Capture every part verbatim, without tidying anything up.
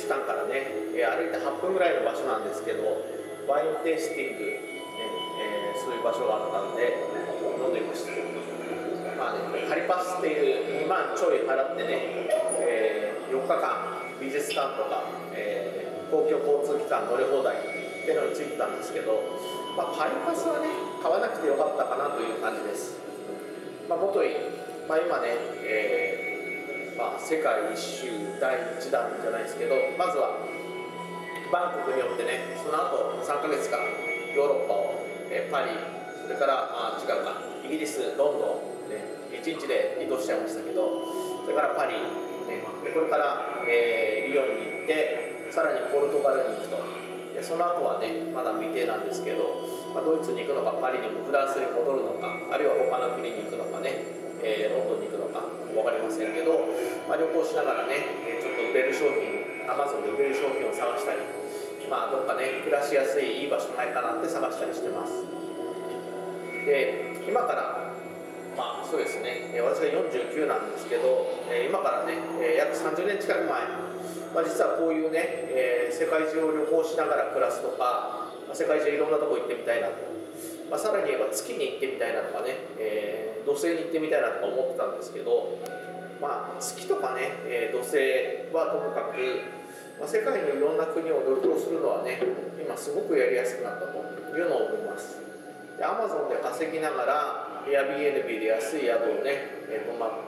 ス館からね、えー、歩いてはっぷんぐらいの場所なんですけど、ワインテイスティング、えー、そういう場所があったんで飲んでみました。まあね、ハリパスっていうにまんちょい払ってね、えー、よっかかん美術館とか、えー、公共交通機関乗り放題っていうのについてたんですけど、まあ、ハリパスはね買わなくてよかったかなという感じです。まあ、もとい、まあ、今ね、えーまあ、世界一周だいいちだんじゃないですけど、まずはバンコクによってね、その後さんかげつかんヨーロッパを、えー、パリ、それからあ違うかイギリス、ロンドン、ね、いちにちで移動しちゃいましたけど、それからパリ、ね、でこれから、えー、リヨンに行ってさらにポルトガルに行くと。でその後はねまだ未定なんですけど、まあ、ドイツに行くのかパリにもフランスに戻るのか、あるいは他の国に行くのかね、えー、ロンドンに行くのか分かりませんけど、まあ、旅行しながらねちょっと売れる商品、アマゾンで売れる商品を探したり、まあ、どっかね暮らしやすいいい場所ないかなって探したりしてます。で今からまあそうですね、私がよんじゅうきゅうなんですけど、今からね約さんじゅうねん近く前、まあ、実はこういうね、えー、世界中を旅行しながら暮らすとか、まあ、世界中いろんなとこ行ってみたいなと、まあ、さらに言えば月に行ってみたいなとかね、えー、土星に行ってみたいなとか思ってたんですけど、まあ、月とかね、えー、土星はともかく、まあ、世界のいろんな国を旅行するのはね今すごくやりやすくなったというのを思います。で アマゾン で稼ぎながら Airbnb で安い宿をね、えー、泊まって、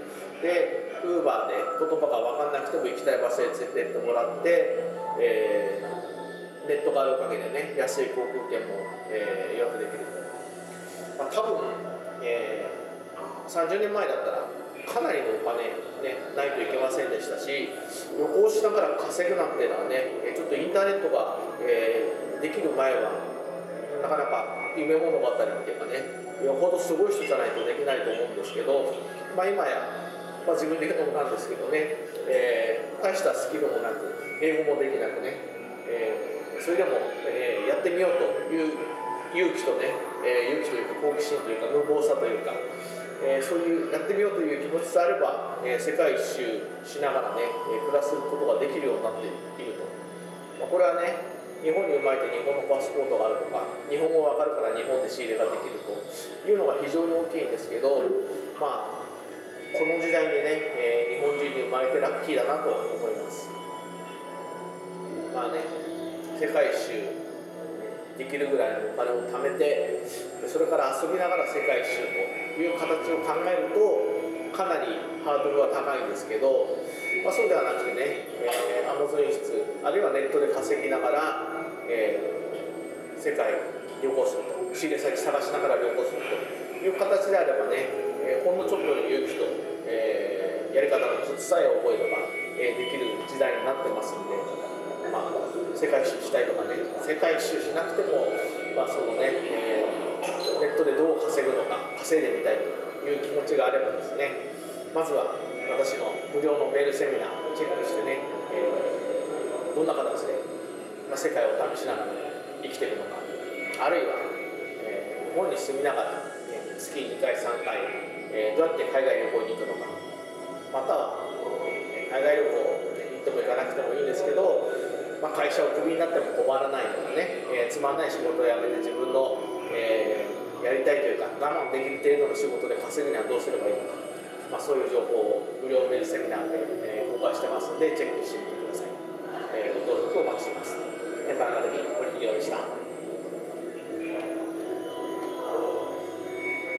で Uber で言葉が分かんなくても行きたい場所へ連れてってもらって、えー、ネットがあるおかげでね安い航空券も、えー、予約できると、まあ、多分、えー、さんじゅうねんまえだったらかなりのお金、ね、ないといけませんでしたし、旅行しながら稼ぐなんていうのはねちょっとインターネットが、えー、できる前はなかなか夢物語っていうかね、よほどすごい人じゃないとできないと思うんですけど、まあ、今や、まあ、自分で言うのもなんですけどね、えー、大したスキルもなく英語もできなくね、えー、それでも、えー、やってみようという勇気とね、えー、勇気というか好奇心というか無謀さというか、えー、そういうやってみようという気持ちさえあれば、えー、世界一周しながらね、えー、暮らすことができるようになっていると、まあ、これはね日本に生まれて日本のパスポートがあるとか、日本語が分かるから日本で仕入れができるというのが非常に大きいんですけど、まあこの時代にね、えー、日本人に生まれてラッキーだなと思います。まあね、世界一周できるぐらいのお金を貯めて、それから遊びながら世界一周という形を考えるとかなりハードルは高いんですけど、まあ、そうではなくてね、えー、Amazon 輸出あるいはネットで稼ぎながら、えー、世界旅行すると、仕入れ先探しながら旅行するという形であればね、えー、ほんのちょっとの勇気と、えー、やり方のコツさえ覚えれば、えー、できる時代になってますんで、まあ、世界一周したいとかね、世界一周しなくても、まあそのねえー、ネットでどう稼ぐのか、稼いでみたいという気持ちがあればですね、まずは私の無料のメールセミナーをチェックしてね、えー、どんな形で、まあ、世界を試しながら生きているのか、あるいは、えー、日本に住みながら、ね、月にかいさんかい、えー、どうやって海外旅行に行くのか、または、えー、海外旅行に行っても行かなくてもいいんですけど、まあ、会社をクビになっても困らないとかね、えー、つまんない仕事を辞めて自分の、えー、やりたいというか我慢できる程度の仕事で稼ぐにはどうすればいいのか、まあ、そういう情報を無料メールセミナーで、えー、公開してますのでチェックしてみてください。えー、ご登録お待ちしています。エンパイアカデミー堀木亮でした。